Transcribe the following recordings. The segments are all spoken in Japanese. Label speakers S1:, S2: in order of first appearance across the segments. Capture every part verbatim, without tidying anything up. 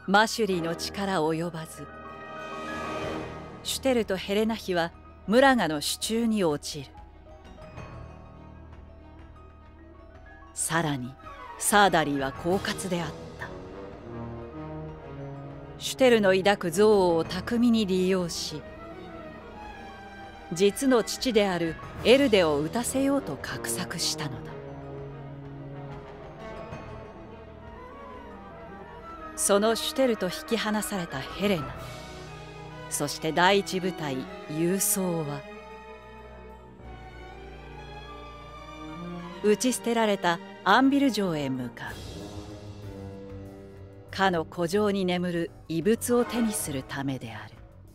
S1: マシュリーの力及ばず、シュテルとヘレナ妃はムラガの手中に落ちる。さらにサーダリーは狡猾であった。シュテルの抱く憎悪を巧みに利用し、実の父であるエルデを討たせようと画策したのだ。そのシュテルと引き離されたヘレナ、そして第一部隊勇壮は打ち捨てられたアンビル城へ向かう。かの古城に眠る遺物を手にするためである。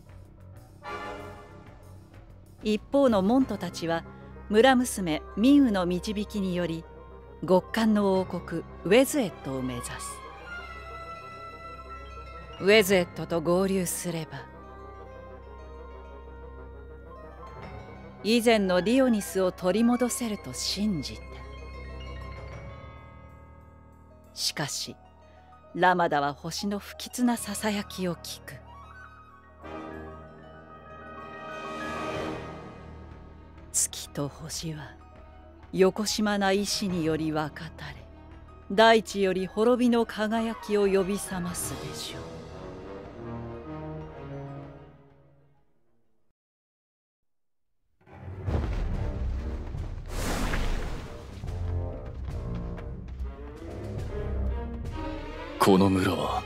S1: 一方のモントたちは村娘ミンウの導きにより極寒の王国ウェズエットを目指す。ウェズエットと合流すれば以前のディオニスを取り戻せると信じて。しかしラマダは星の不吉なささやきを聞く。月と星はよこしまな意志により分かたれ、大地より滅びの輝きを呼び覚ますでしょう。
S2: この村は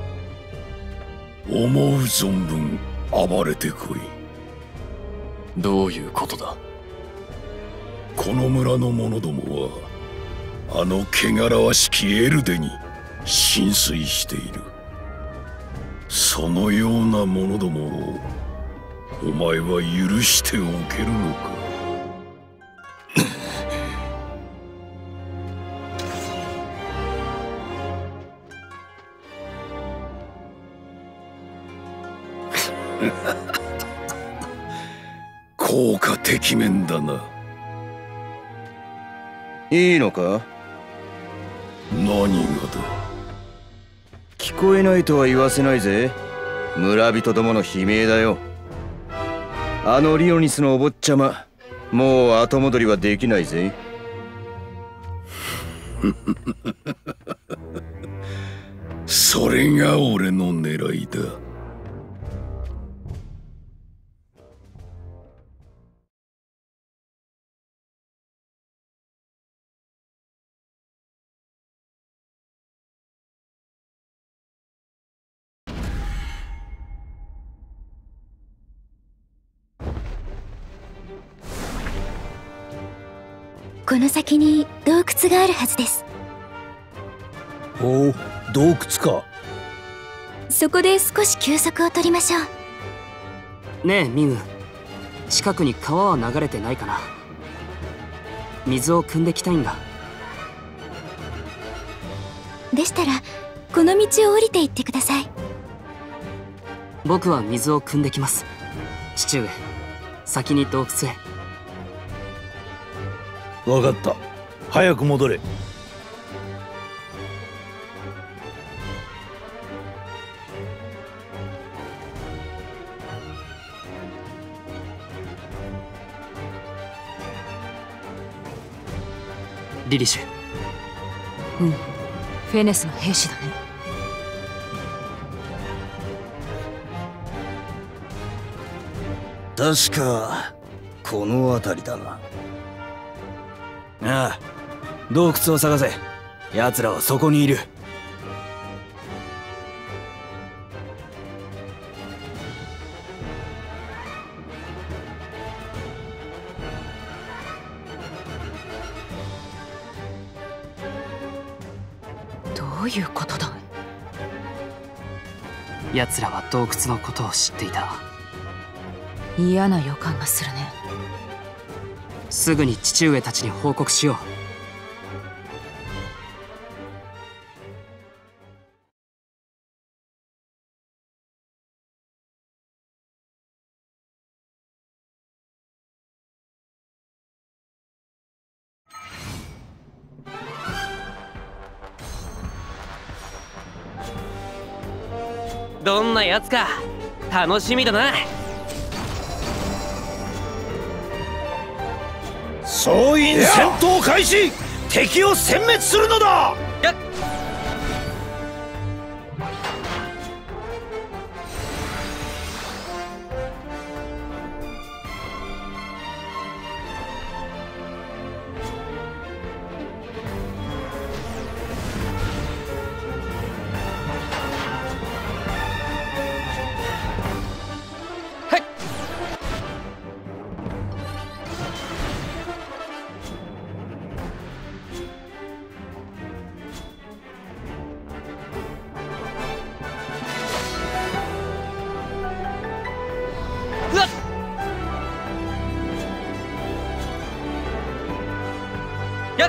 S3: 思う存分暴れてこい。
S2: どういうことだ。
S3: この村の者どもはあの汚らわしきエルデに心酔している。そのような者どもをお前は許しておけるのか。効果てきめんだな。
S4: いいのか。
S3: 何がだ。
S4: 聞こえないとは言わせないぜ。村人どもの悲鳴だよ。あのリオニスのお坊ちゃま、もう後戻りはできないぜ。
S3: それが俺の狙いだ。
S5: この先に洞窟があるはずです。
S3: おお、洞窟か。
S5: そこで少し休息を取りましょ
S6: う。ねえミンウ、近くに川は流れてないかな。水を汲んできたいんだ。
S5: でしたらこの道を降りていってください。
S6: 僕は水を汲んできます。父上、先に洞窟へ。
S3: 分かった。早く戻れ。
S6: リリシュ。
S7: うん、フェネスの兵士だね。
S4: 確かこの辺りだな。
S8: ああ、洞窟を探せ。奴らはそこにいる。
S7: どういうことだ。
S6: 奴らは洞窟のことを知っていた。
S7: 嫌な予感がするね。
S6: すぐに父上たちに報告しよう。
S9: どんなやつか楽しみだな。
S3: 総員戦闘開始。敵を殲滅するのだ。
S9: やっやっ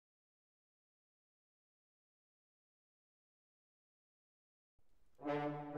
S10: you